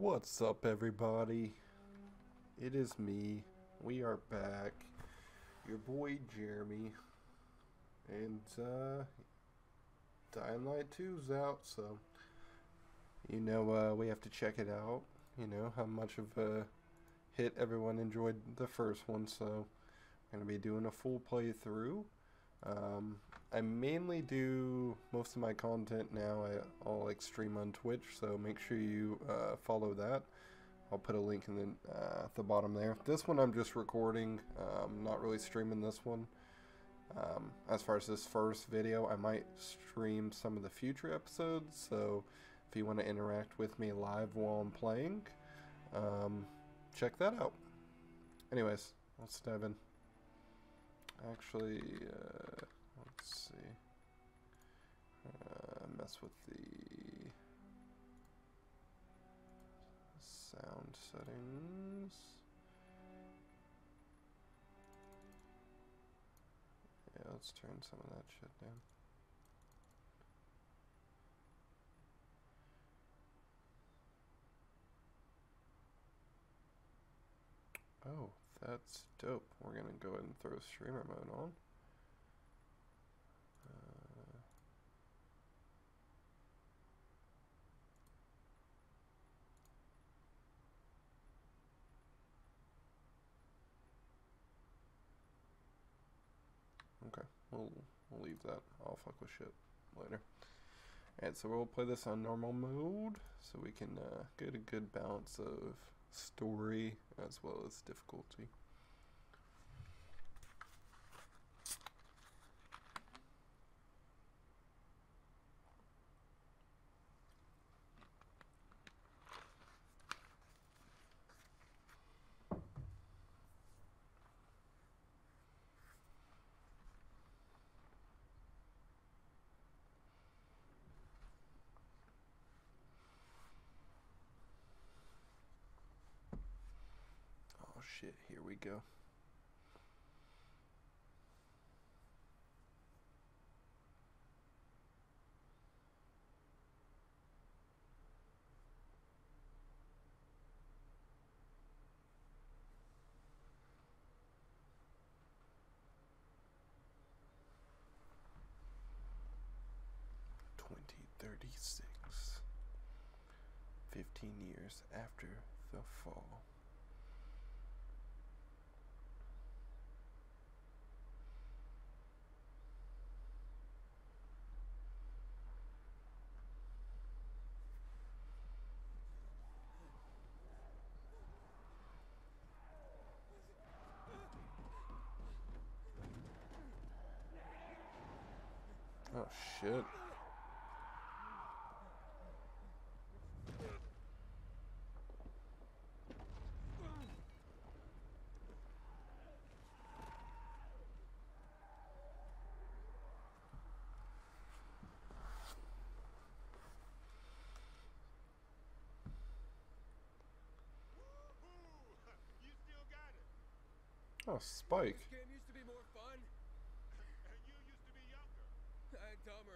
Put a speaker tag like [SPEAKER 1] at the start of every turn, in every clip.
[SPEAKER 1] What's up, everybody? It is me. We are back. Your boy Jeremy. And, Dying Light 2's out, so, we have to check it out. You know, how much of a hit everyone enjoyed the first one, so I'm going to be doing a full playthrough. I mainly do most of my content now. I'll like stream on Twitch, so make sure you follow that. I'll put a link in the bottom there. This one I'm just recording. Not really streaming this one. As far as this first video, I might stream some of the future episodes. So if you want to interact with me live while I'm playing, check that out. Anyways, let's dive in. Actually, let's see. Mess with the sound settings. Yeah, let's turn some of that shit down. Oh, that's dope. We're gonna go ahead and throw streamer mode on. Okay, we'll leave that. I'll fuck with shit later. Alright, so we'll play this on normal mode so we can get a good balance of story as well as difficulty. Oh shit, here we go. (2036) 15 years after the fall. Oh shit. Oh, Spike.
[SPEAKER 2] This game used to be more fun.
[SPEAKER 3] And you used to be younger.
[SPEAKER 2] And dumber.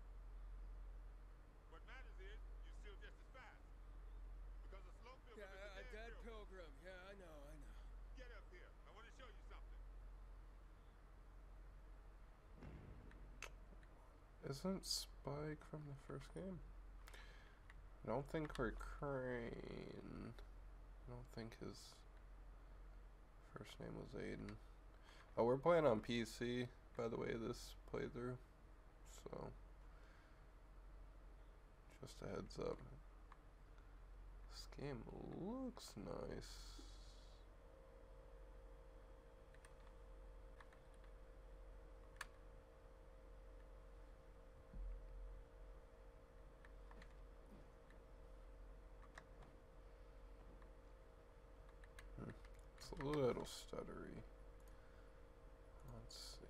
[SPEAKER 3] What matters is you're still just as fast. Because a slow pilgrim is a
[SPEAKER 2] Dead
[SPEAKER 3] dead pilgrim.
[SPEAKER 2] pilgrim. Yeah, I know.
[SPEAKER 3] Get up here. I want to show you something.
[SPEAKER 1] Isn't Spike from the first game? I don't think we're Crane. I don't think his first name was Aiden. Oh, we're playing on PC, by the way, this playthrough. So, just a heads up. This game looks nice. It's a little stuttery. Let's see.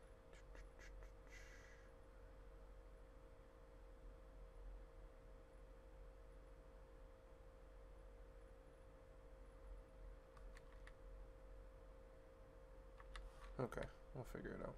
[SPEAKER 1] Okay, we'll figure it out.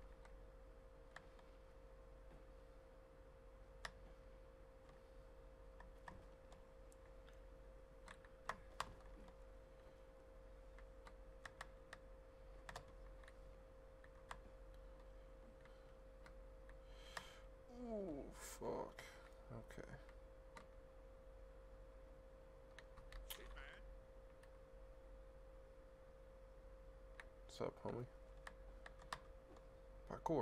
[SPEAKER 1] What's up, homie? Parkour.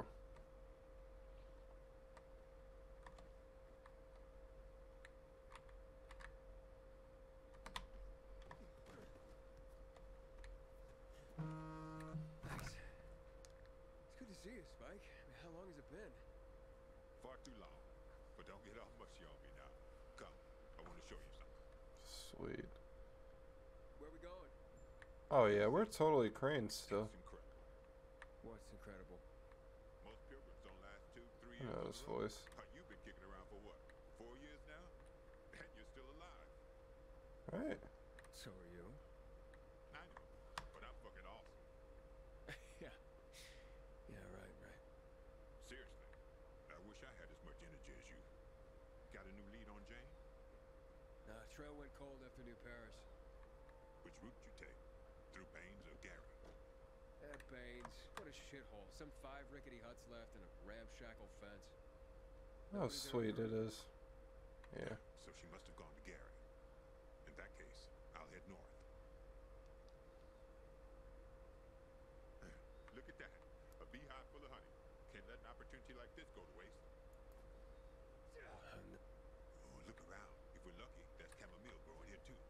[SPEAKER 2] Thanks. It's good to see you, Spike. How long has it been?
[SPEAKER 3] Far too long. But don't get all mushy on me now. Come, I want to show you something.
[SPEAKER 1] Sweet.
[SPEAKER 2] Where we going?
[SPEAKER 1] Oh yeah, we're totally cranes still.
[SPEAKER 3] It's incredible.
[SPEAKER 2] What's incredible?
[SPEAKER 3] Most pilgrims don't last 2-3
[SPEAKER 1] I
[SPEAKER 3] years.
[SPEAKER 1] know
[SPEAKER 3] on
[SPEAKER 1] his
[SPEAKER 3] the road.
[SPEAKER 1] voice.
[SPEAKER 3] You've been kicking around for what? 4 years now? And you're still alive.
[SPEAKER 1] Right.
[SPEAKER 2] So are you?
[SPEAKER 3] I know. But I'm fucking awesome.
[SPEAKER 2] Yeah. Yeah, right.
[SPEAKER 3] Seriously. I wish I had as much energy as you. Got a new lead on Jane?
[SPEAKER 2] Nah, trail went cold after New Paris.
[SPEAKER 3] Which route you take? Through Baines or Gary?
[SPEAKER 2] Baines. What a shithole. Some 5 rickety huts left and a ramshackle fence.
[SPEAKER 1] How
[SPEAKER 2] Nobody's ever
[SPEAKER 1] sweet
[SPEAKER 2] heard
[SPEAKER 1] it
[SPEAKER 2] of
[SPEAKER 1] is. Yeah.
[SPEAKER 3] So she must have gone to Gary. In that case, I'll head north. Look at that. A beehive full of honey. Can't let an opportunity like this go to waste. Oh, look around. If we're lucky, there's chamomile growing here too.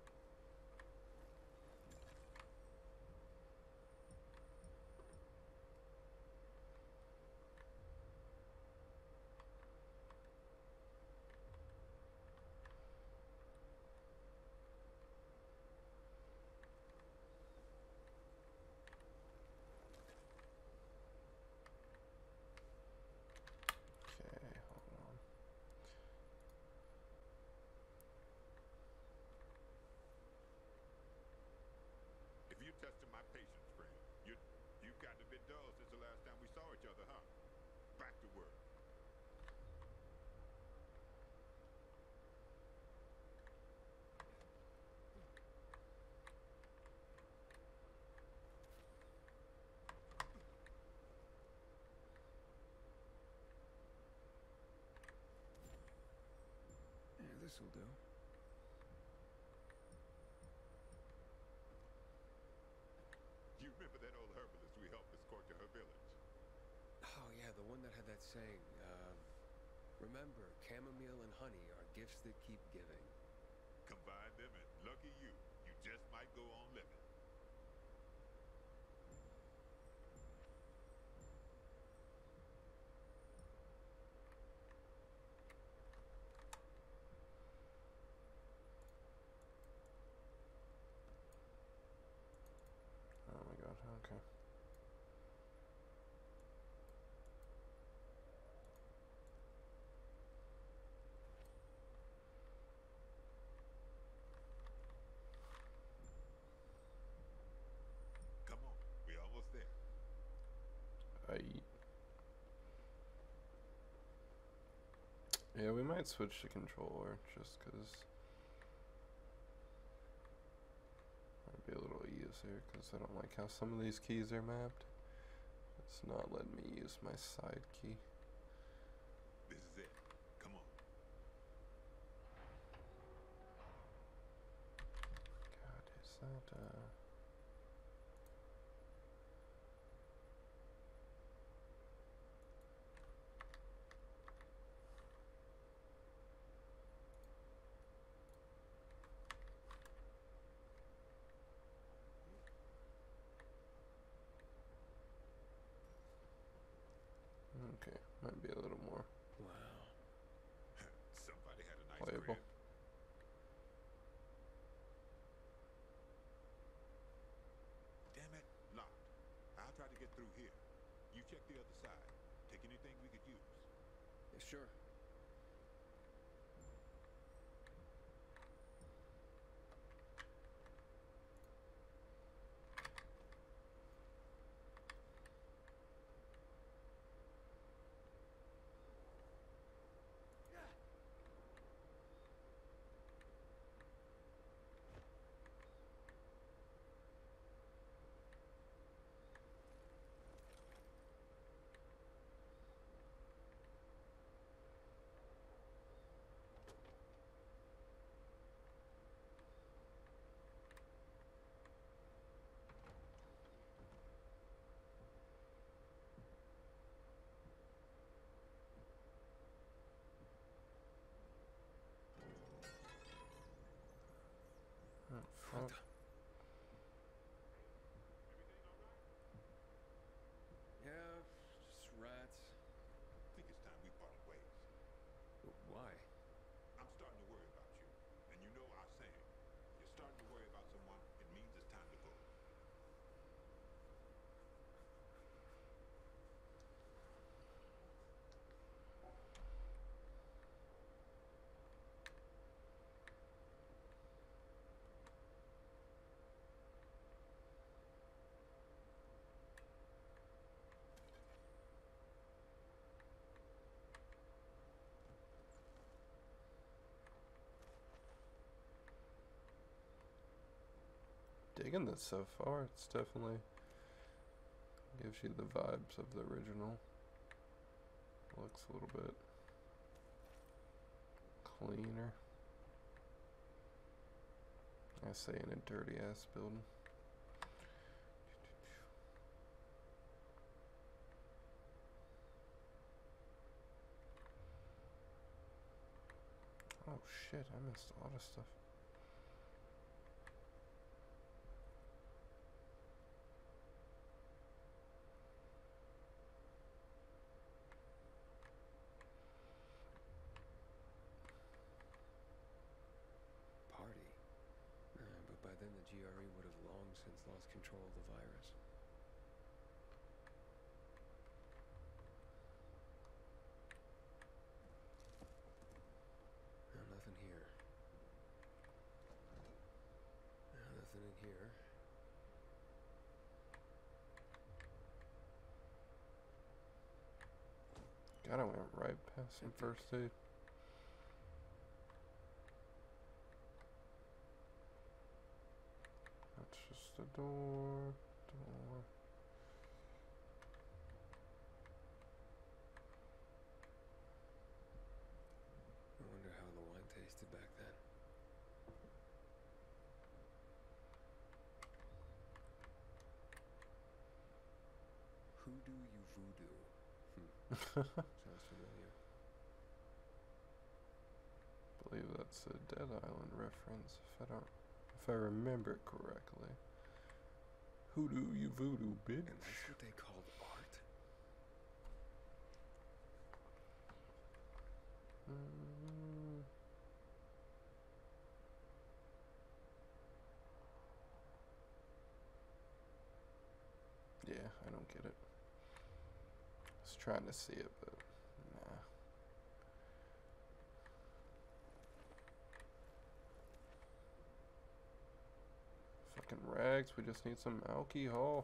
[SPEAKER 1] Okay, hold on.
[SPEAKER 3] If you're testing my patience, friend, you've gotten a bit dull since the last time we saw each other, huh? Back to work.
[SPEAKER 2] Yeah, this'll do.
[SPEAKER 3] You remember that old herbalist we helped escort to her village?
[SPEAKER 2] Oh, yeah, the one that had that saying. Remember, chamomile and honey are gifts that keep giving.
[SPEAKER 3] Combine them and lucky you. You just might go on living.
[SPEAKER 1] Oh my god, okay.
[SPEAKER 3] Come on, we're almost there.
[SPEAKER 1] Yeah, we might switch to controller just because it'd be a little easier because I don't like how some of these keys are mapped. It's not letting me use my side key.
[SPEAKER 3] This is it. Come on.
[SPEAKER 1] God, is that okay, might be a little more
[SPEAKER 2] Wow.
[SPEAKER 3] Somebody had a nice
[SPEAKER 1] playable.
[SPEAKER 3] crib. Damn it, locked. I'll try to get through here. You check the other side. Take anything we could use.
[SPEAKER 2] Yeah, sure. Doctor. Yeah, just rats.
[SPEAKER 3] I think it's time we parted ways.
[SPEAKER 2] Why?
[SPEAKER 3] I'm starting to worry about you. And you know our saying. You're starting to worry about someone, it means it's time to go.
[SPEAKER 1] Digging this so far. It's definitely gives you the vibes of the original. Looks a little bit cleaner. I say in a dirty ass building. Oh shit, I missed a lot of stuff.
[SPEAKER 2] Party? But by then the GRE would have long since lost control of the virus. No, nothing here. No, nothing in here.
[SPEAKER 1] God, I went right past some first aid. That's just a door.
[SPEAKER 2] I wonder how the wine tasted back then. Hoodoo you voodoo. Sounds familiar.
[SPEAKER 1] Believe that's a Dead Island reference if I remember it correctly. Hoodoo you voodoo, bitch.
[SPEAKER 2] And that's what they called art?
[SPEAKER 1] Yeah, I don't get it. I was trying to see it, but nah. Fucking rags, we just need some alcohol.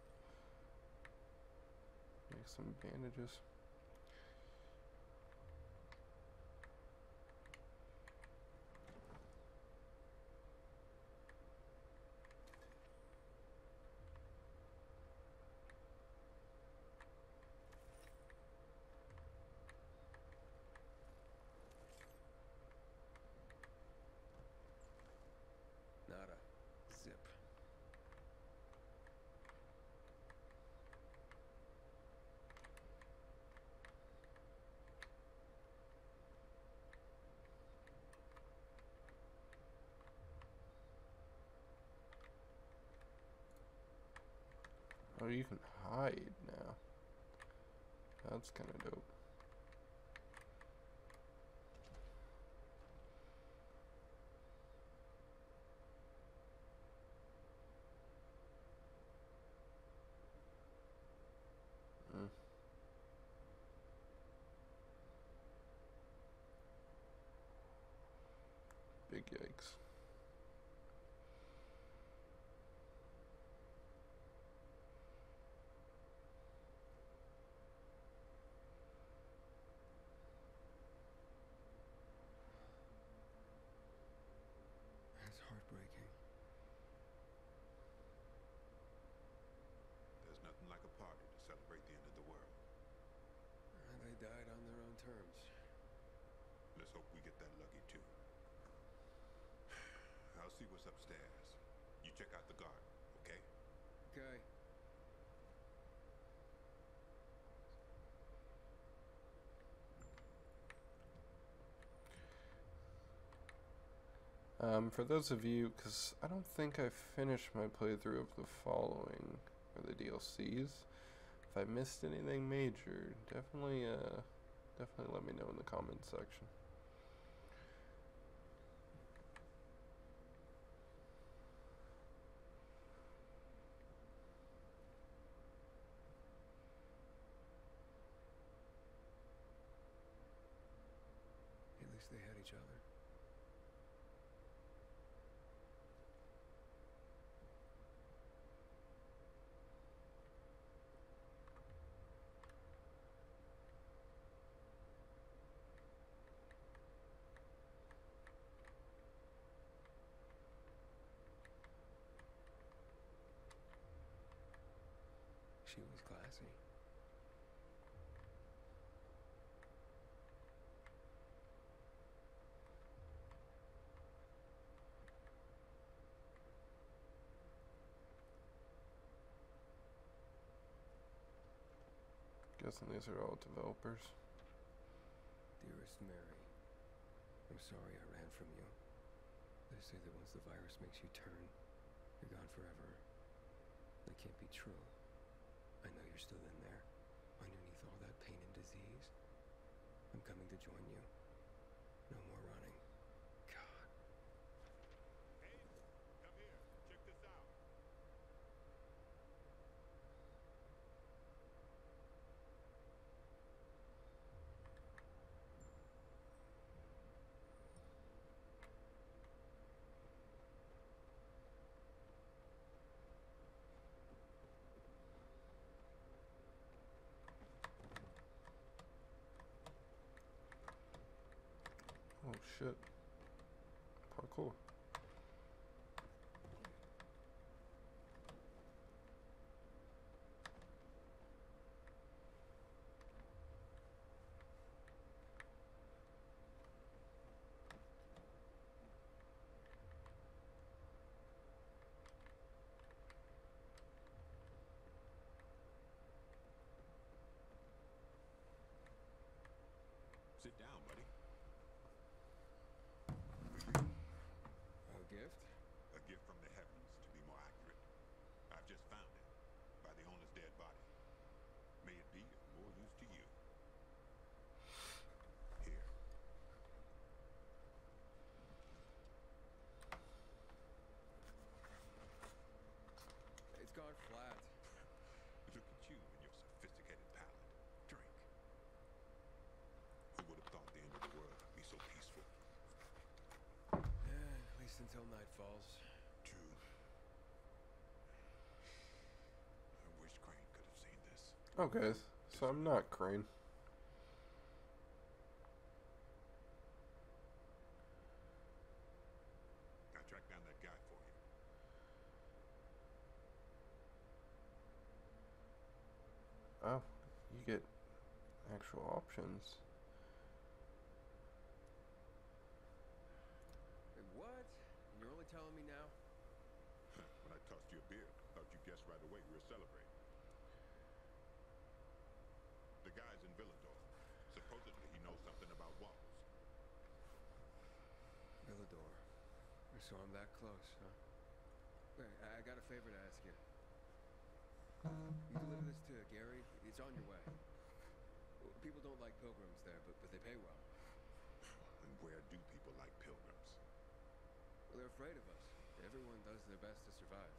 [SPEAKER 1] Make some bandages.
[SPEAKER 2] Nada. Zip.
[SPEAKER 1] Oh, you can hide now. That's kind of dope. Big yikes.
[SPEAKER 2] That's heartbreaking.
[SPEAKER 3] There's nothing like a party to celebrate the end of the world.
[SPEAKER 2] They died on their own terms.
[SPEAKER 3] Let's hope we get that lucky too. I'll see what's upstairs. You check out the garden, okay?
[SPEAKER 2] Okay.
[SPEAKER 1] For those of you, because I don't think I finished my playthrough of the following, or the DLCs. If I missed anything major, definitely let me know in the comments section.
[SPEAKER 2] At least they had each other. She was classy.
[SPEAKER 1] Guessing these are all developers.
[SPEAKER 2] Dearest Mary, I'm sorry I ran from you. They say that once the virus makes you turn, you're gone forever. That can't be true. I know you're still in there, underneath all that pain and disease. I'm coming to join you. No more running. God.
[SPEAKER 3] Hey, come here. Check this out.
[SPEAKER 1] Oh shit. Parkour.
[SPEAKER 3] Sit down, buddy.
[SPEAKER 2] A gift?
[SPEAKER 3] A gift from the heavens, to be more accurate. I've just found it by the owner's dead body. May it be of more use to you. Here.
[SPEAKER 2] It's gone flat.
[SPEAKER 3] Look at you and your sophisticated palate. Drink. Who would have thought the end of the world would be so peaceful?
[SPEAKER 2] Yeah, at least until night falls.
[SPEAKER 3] True. I wish Crane could have seen this.
[SPEAKER 1] Okay, so I'm not Crane.
[SPEAKER 3] I tracked down that guy for you.
[SPEAKER 1] Oh, you get actual options.
[SPEAKER 2] Wait, what? You're only telling me now?
[SPEAKER 3] When I tossed you a beer, thought you guessed right away we were celebrating. The guy's in Villador. Supposedly he knows something about walls.
[SPEAKER 2] Villador. So I'm that close, huh? Wait, I got a favor to ask you. You deliver this to Gary? It's on your way. People don't like pilgrims there, but they pay well.
[SPEAKER 3] And where do people like pilgrims?
[SPEAKER 2] Well, they're afraid of us. Everyone does their best to survive.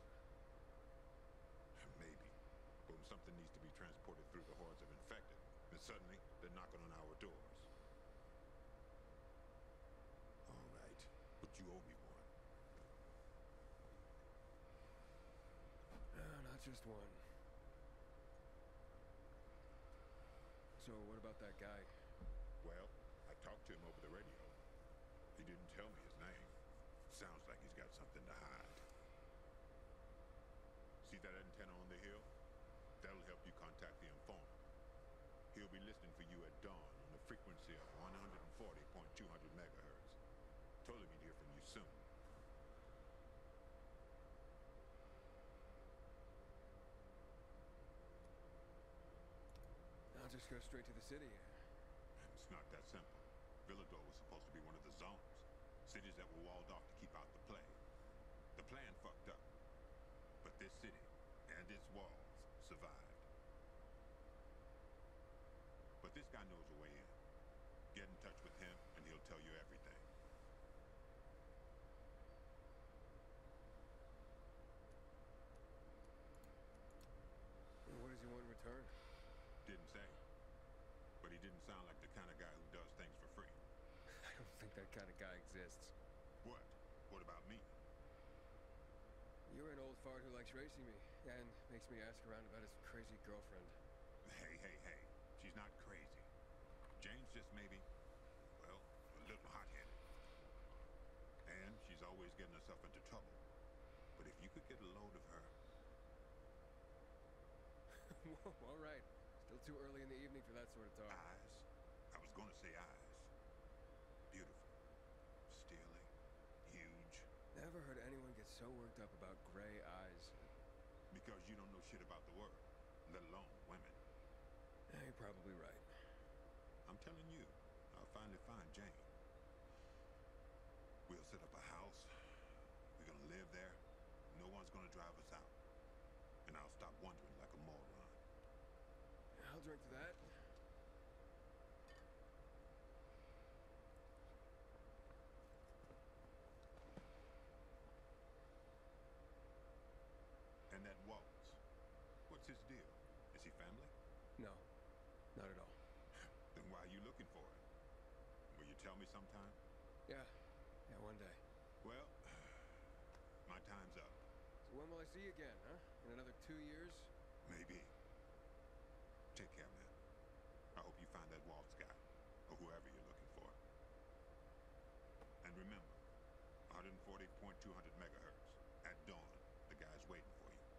[SPEAKER 3] Maybe. But when something needs to be transported through the hordes of infected, then suddenly they're knocking on our doors. All right, but you owe me one.
[SPEAKER 2] Not just one. So what about that guy?
[SPEAKER 3] Well, I talked to him over the radio. He didn't tell me his name. Sounds like he's got something to hide. See that antenna on the hill? That'll help you contact the informant. He'll be listening for you at dawn on a frequency of 140.200 megahertz. Told him he'd hear from you soon.
[SPEAKER 2] I'll just go straight to the city.
[SPEAKER 3] It's not that simple. Villador was supposed to be one of the zones. Cities that were walled off to keep out plan fucked up. But this city and its walls survived. But this guy knows a way in. Get in touch with him and he'll tell you everything.
[SPEAKER 2] And what does he want in return?
[SPEAKER 3] Didn't say. But he didn't sound like the kind of guy who does things for free.
[SPEAKER 2] I don't think that kind of guy exists.
[SPEAKER 3] What? What about me?
[SPEAKER 2] You're an old fart who likes racing me, and makes me ask around about his crazy girlfriend.
[SPEAKER 3] Hey, hey, hey. She's not crazy. Jane's just maybe, well, a little hot-headed. And she's always getting herself into trouble. But if you could get a load of her...
[SPEAKER 2] Whoa, all right. Still too early in the evening for that sort of talk.
[SPEAKER 3] Eyes? I was gonna say eyes. Beautiful. Steely. Huge.
[SPEAKER 2] Never heard anyone get so worked up about gray eyes.
[SPEAKER 3] Because you don't know shit about the world, let alone women.
[SPEAKER 2] Yeah, you're probably right.
[SPEAKER 3] I'm telling you, I'll finally find Jane. We'll set up a house. We're gonna live there. No one's gonna drive us out. And I'll stop wondering like a moron.
[SPEAKER 2] I'll drink to that.
[SPEAKER 3] And that Waltz, what's his deal? Is he family?
[SPEAKER 2] No, not at all.
[SPEAKER 3] Then why are you looking for him? Will you tell me sometime?
[SPEAKER 2] Yeah, one day.
[SPEAKER 3] Well, my time's up.
[SPEAKER 2] So when will I see you again, huh? In another 2 years?
[SPEAKER 3] Maybe. Take care, man. I hope you find that Waltz guy, or whoever you're looking for. And remember, 140.200 megahertz. At dawn, the guy's waiting for you.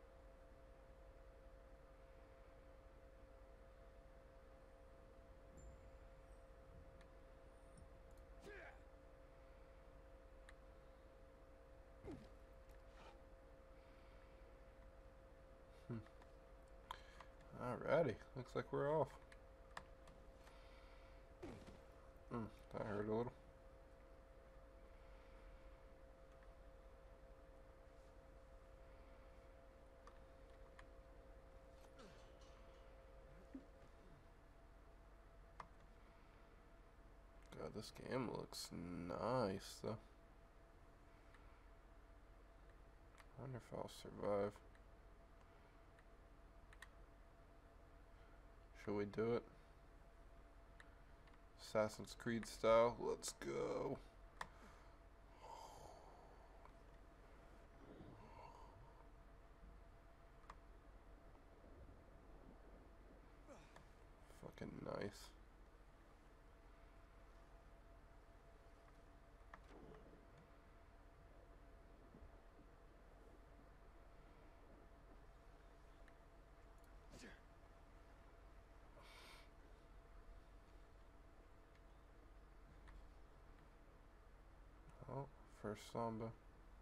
[SPEAKER 1] Alrighty, looks like we're off. That hurt a little. God, this game looks nice, though. I wonder if I'll survive. Shall we do it? Assassin's Creed style. Let's go. Fucking nice. Oh, first Samba.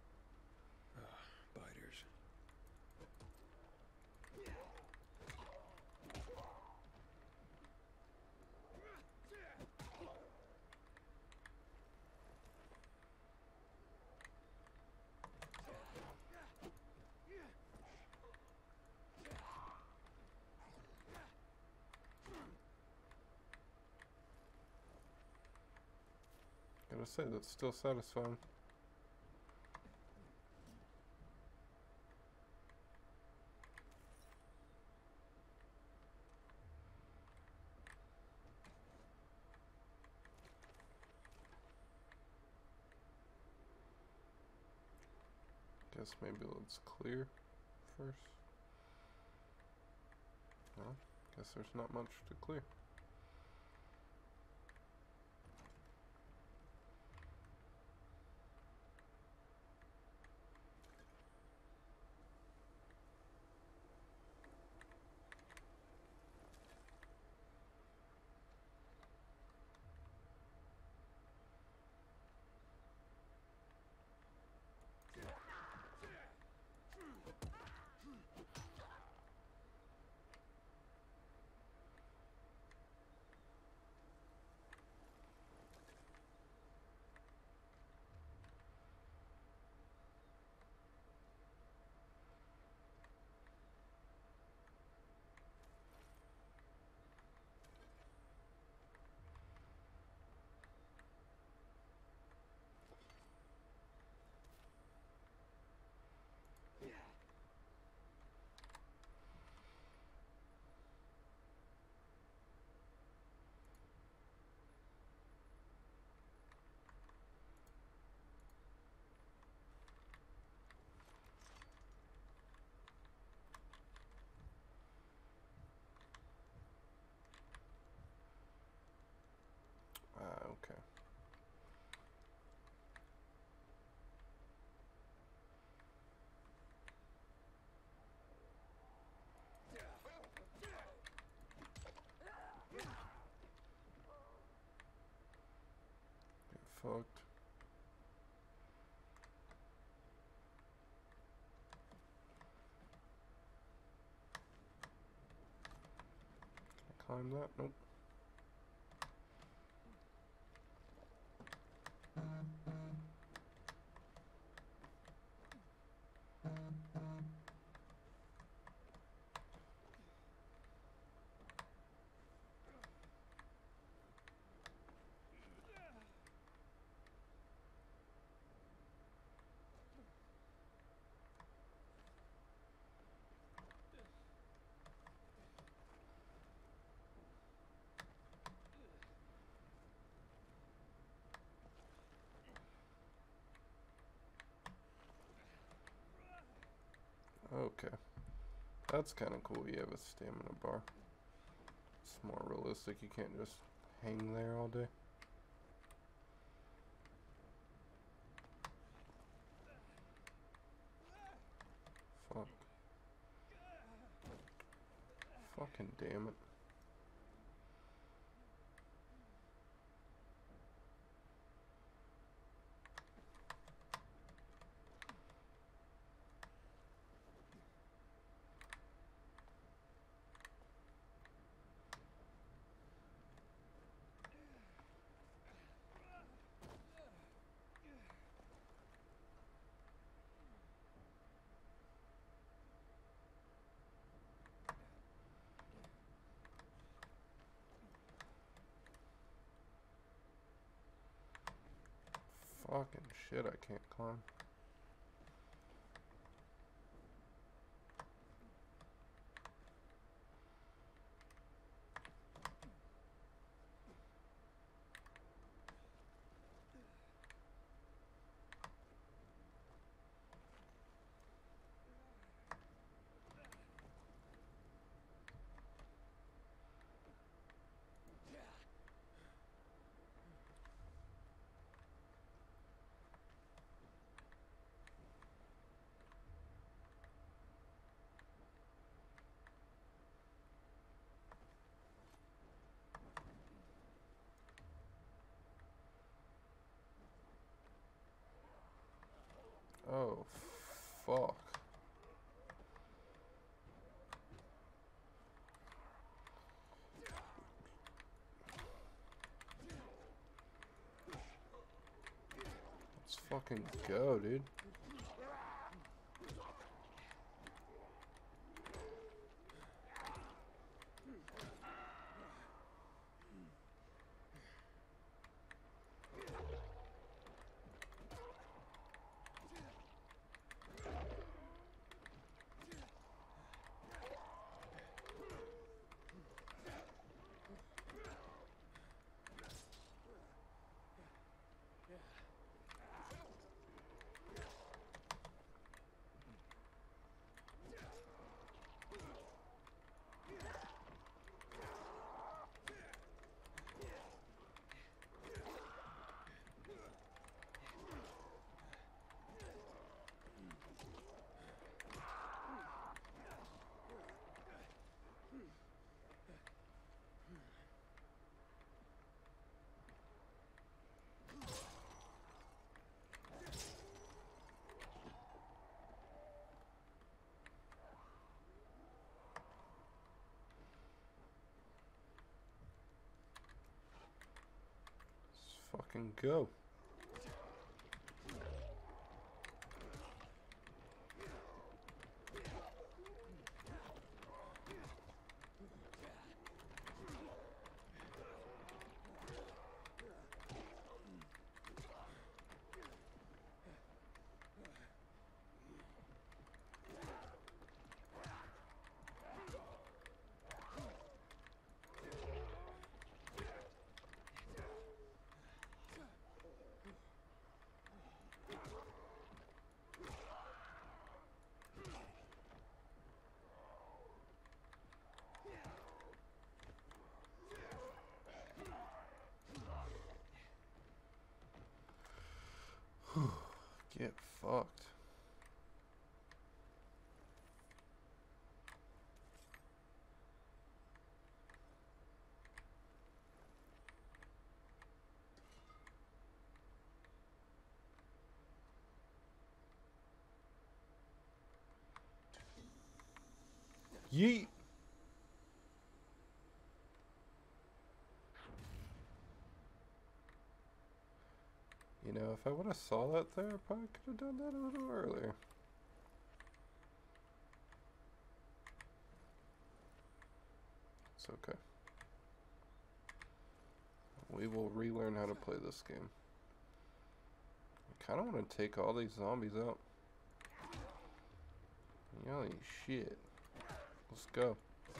[SPEAKER 2] Biters.
[SPEAKER 1] Gotta say, that's still satisfying. Guess maybe let's clear first. Well, guess there's not much to clear. fucked. Can I climb that? Nope. Okay. That's kind of cool. You have a stamina bar. It's more realistic. You can't just hang there all day. Fuck. Fucking damn it. Fucking shit, I can't climb. Oh, fuck. Let's fucking go, dude. Let's fucking go. Get fucked. Yeet! You know, if I would have saw that there, I probably could have done that a little earlier. It's okay. We will relearn how to play this game. I kind of want to take all these zombies out. Holy shit. Let's go.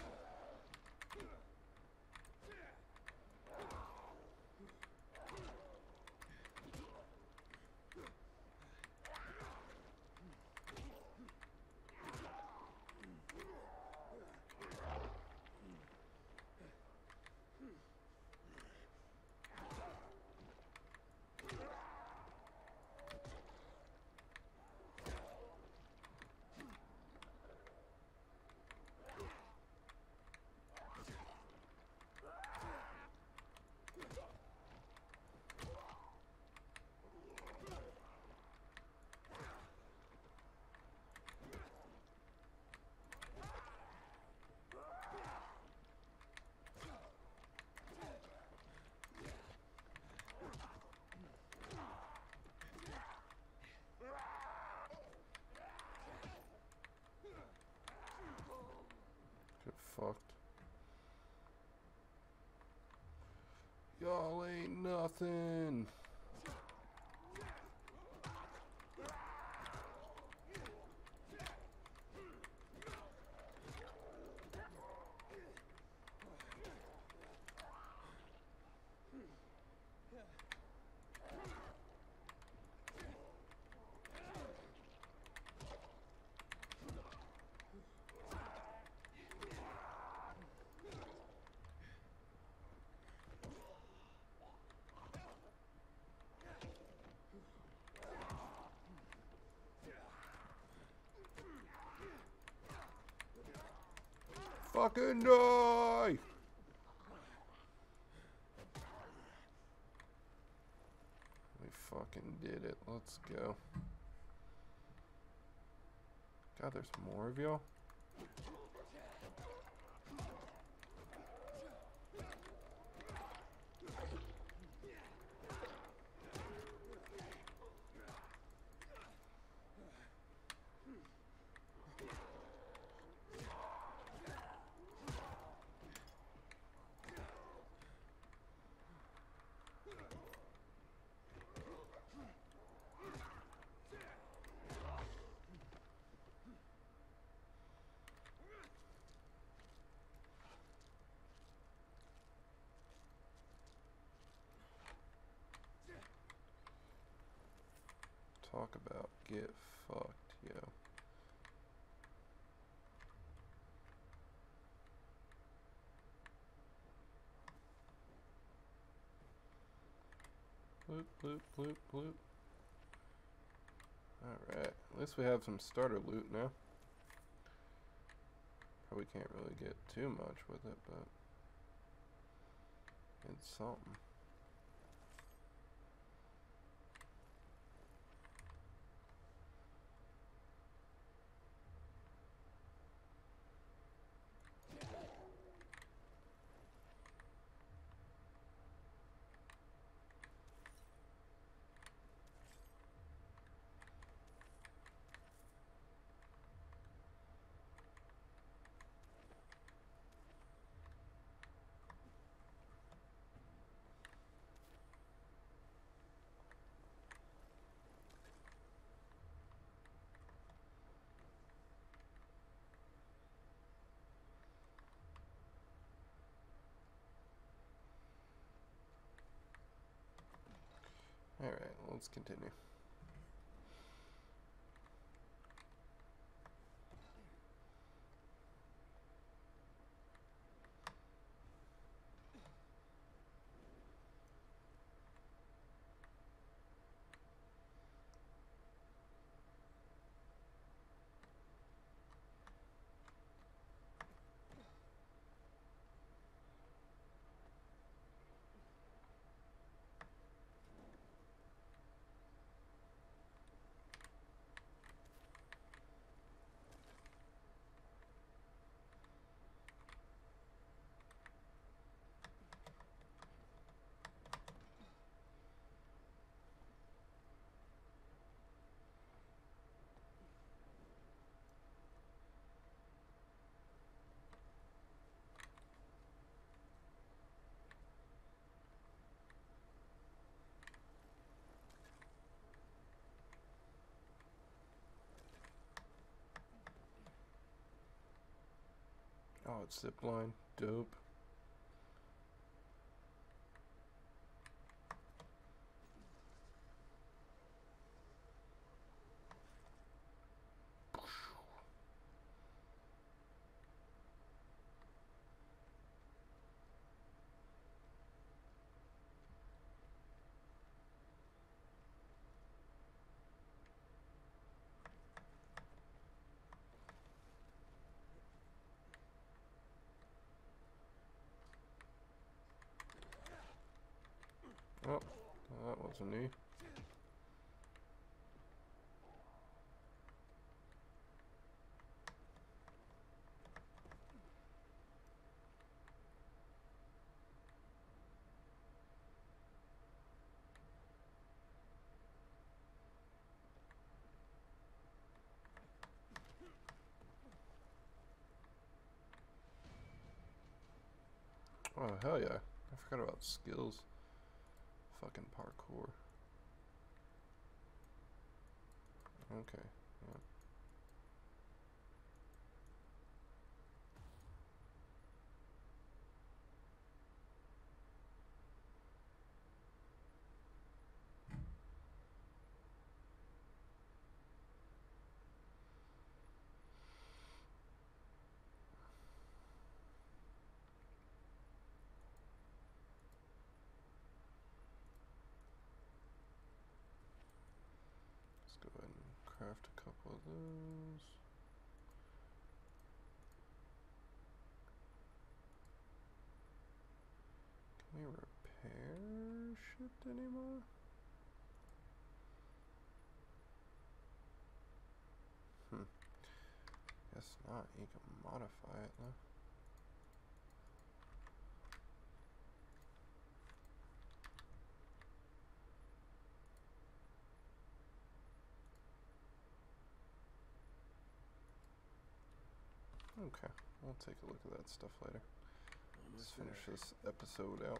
[SPEAKER 1] Get fucked. Y'all ain't nothing. Fucking die! We fucking did it. Let's go. God, there's more of y'all? Talk about get fucked, yo. Bloop, bloop, bloop, bloop. Alright, at least we have some starter loot now. Probably can't really get too much with it, but it's something. Alright, let's continue. Oh, it's zipline. Dope. Oh, that wasn't me. Oh, hell yeah. I forgot about skills. Fucking parkour. Okay, yeah. Let's go ahead and craft a couple of those. Can we repair shit anymore? Guess not. You can modify it though. Okay, we'll take a look at that stuff later. Let's finish this episode out.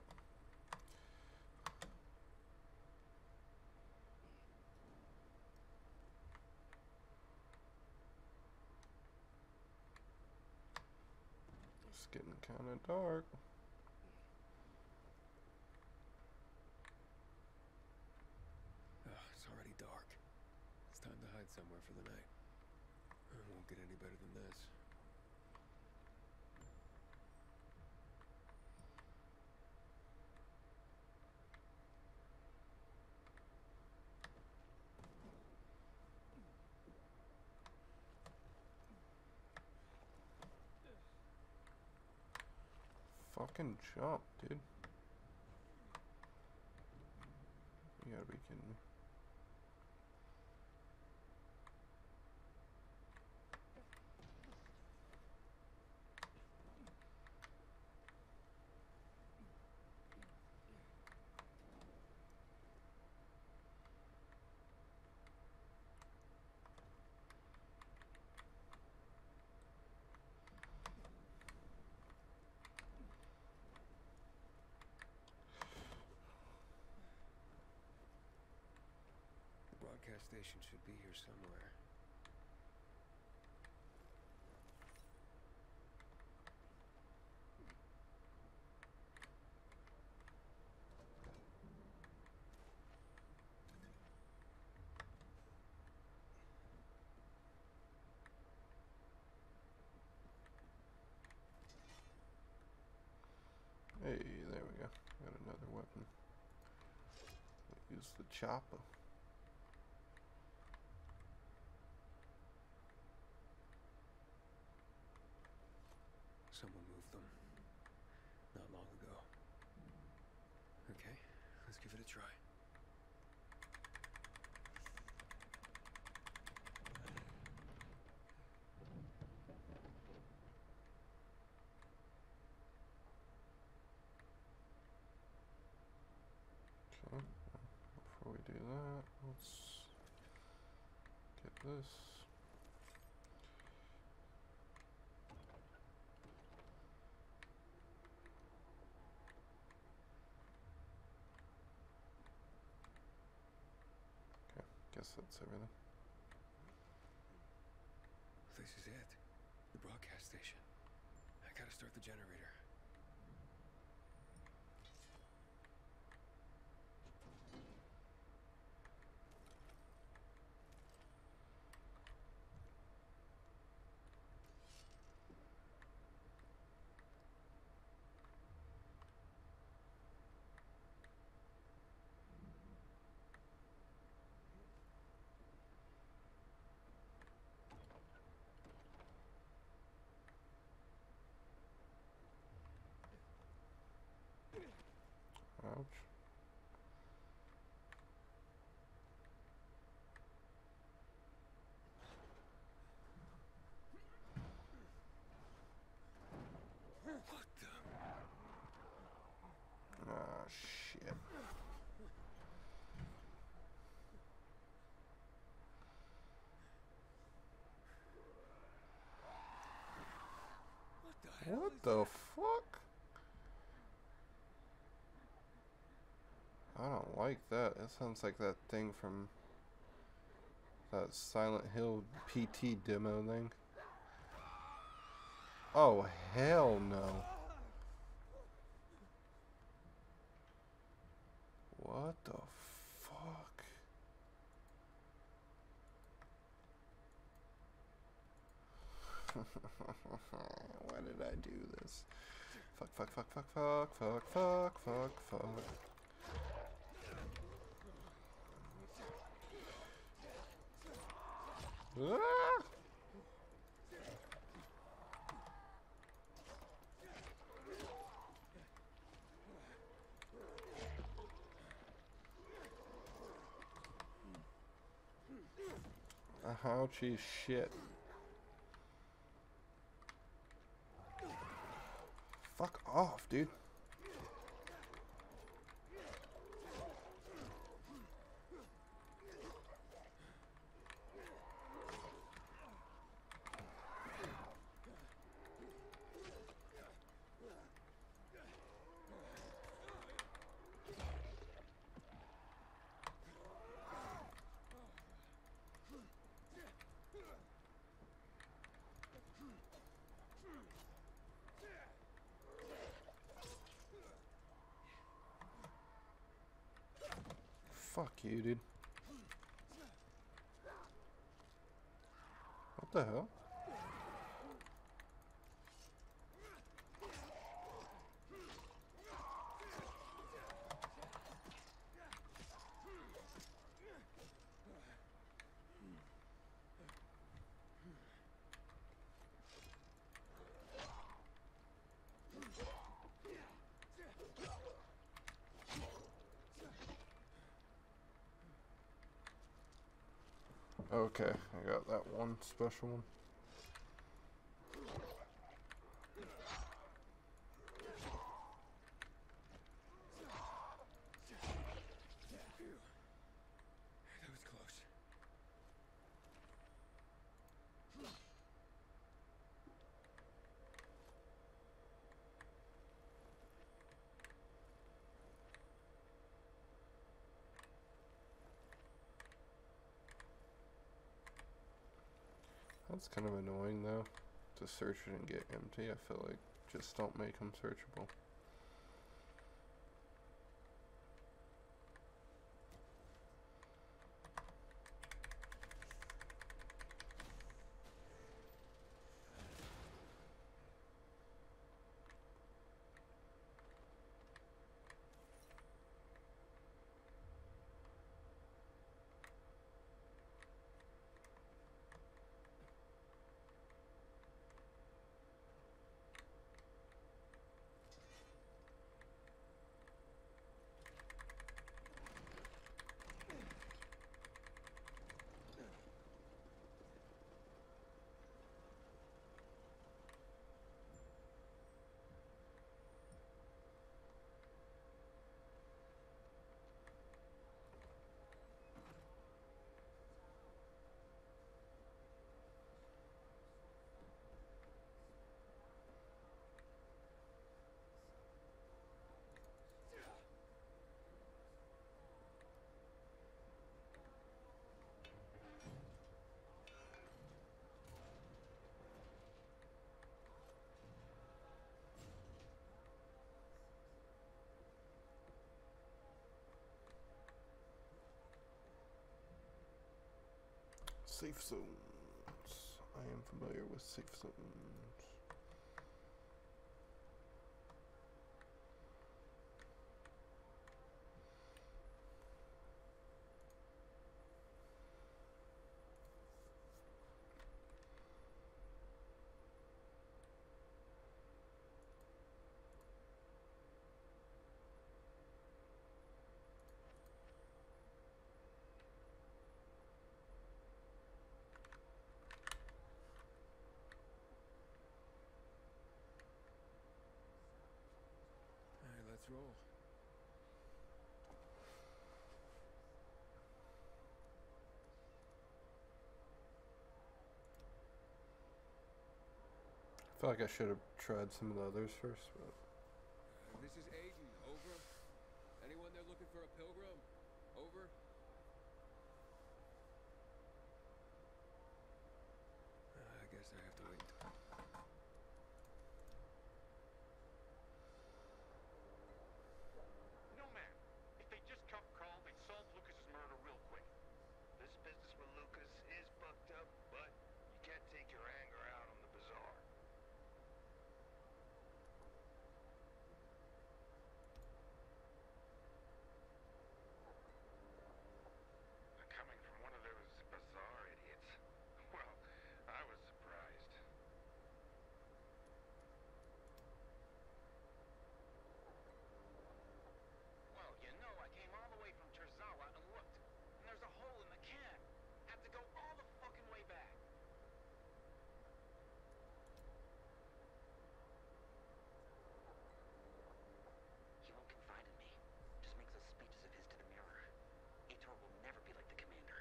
[SPEAKER 1] It's getting kind of dark.
[SPEAKER 2] It's already dark. It's time to hide somewhere for the night. It won't get any better than this.
[SPEAKER 1] Fucking jump, dude. You gotta be kidding me.
[SPEAKER 2] The broadcast station should be here somewhere.
[SPEAKER 1] Hey, there we go. Got another weapon. Use the chopper.
[SPEAKER 2] Someone moved them. Not long ago. Okay, let's give it a try.
[SPEAKER 1] Okay, before we do that, let's get this. Okay, guess that's everything.
[SPEAKER 2] This is it. The broadcast station. Gotta start the generator.
[SPEAKER 1] Ouch.
[SPEAKER 2] What the?
[SPEAKER 1] Ah, shit.
[SPEAKER 2] What the hell
[SPEAKER 1] What
[SPEAKER 2] is
[SPEAKER 1] the
[SPEAKER 2] that?
[SPEAKER 1] fuck? I don't like that. That sounds like that thing from that Silent Hill PT demo thing. Oh, hell no. What the fuck? Why did I do this? Fuck, fuck, fuck, fuck, fuck, fuck, fuck, fuck, fuck. Ah! Ouchie shit. Fuck off, dude. Fuck you, dude. What the hell? Okay, I got that one special one.
[SPEAKER 2] That was close.
[SPEAKER 1] That's kind of annoying though. To search it and get empty, I feel like just don't make them searchable. Safe zones. I am familiar with safe zones.
[SPEAKER 2] Alright, let's roll.
[SPEAKER 1] I feel like I should have tried some of the others first, but
[SPEAKER 2] This is Aiden. Over. Anyone there looking for a pilgrim? Over. I guess I have to wait.
[SPEAKER 4] No, man. If they just cut Carl, they'd solve Lucas's murder real quick.
[SPEAKER 5] This business with Lucas is fucked up, but you can't take your anger out on the Bazaar. Coming from one of those Bazaar idiots. Well, I was surprised. Well, you know, I came all the way from Terzawa and looked, and there's a hole in the can. Had to go all the fucking way back.
[SPEAKER 6] He won't confide in me. Just makes those speeches of his to the mirror. Aitor will never be like the commander.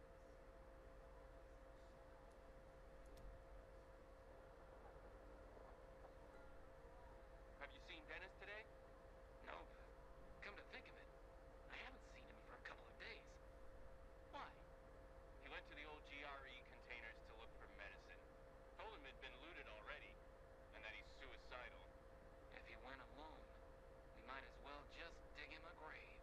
[SPEAKER 4] Have you seen Dennis today?
[SPEAKER 6] No. Come to think of it, I haven't seen him for a couple of days.
[SPEAKER 4] Why? He went to the old GRE containers to look for medicine. Told him it'd been looted already, and that he's suicidal.
[SPEAKER 6] If he went alone, we might as well just dig him a grave.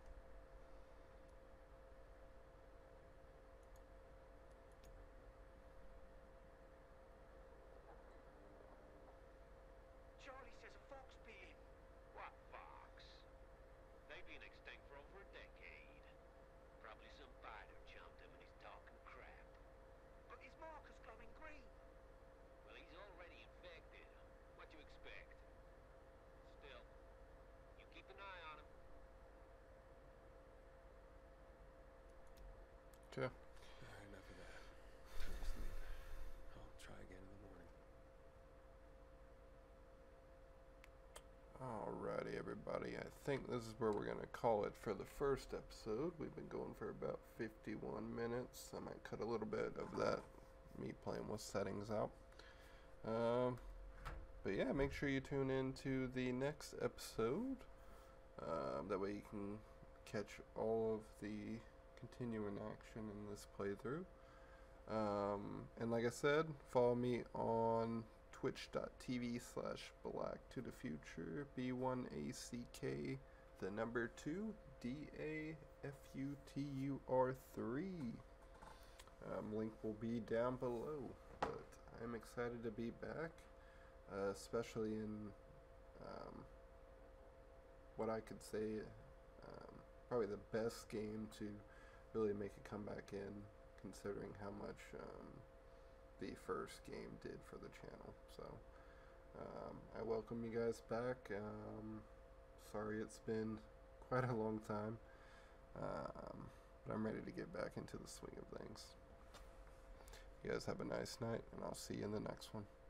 [SPEAKER 5] Charlie says a fox bit him.
[SPEAKER 4] What fox? They've been extinct for over a decade.
[SPEAKER 5] Probably some biter jumped him and he's talking crap. But his mark is glowing green.
[SPEAKER 4] Well, he's already infected. What you expect? Still, you keep an eye on him.
[SPEAKER 1] okay.
[SPEAKER 2] Alright, enough of that. Time to sleep. I'll try again in the morning.
[SPEAKER 1] Alrighty, everybody. I think this is where we're going to call it for the first episode. We've been going for about 51 minutes. I might cut a little bit of that, me playing with settings out. But yeah, make sure you tune in to the next episode. That way you can catch all of the continuing action in this playthrough. And like I said, follow me on twitch.tv/Black to the Future, B1ACK, the number 2, DAFUTUR3. Link will be down below, but I'm excited to be back, especially in what I could say probably the best game to really make a comeback in, considering how much the first game did for the channel. So I welcome you guys back. Sorry it's been quite a long time, but I'm ready to get back into the swing of things. You guys have a nice night, and I'll see you in the next one.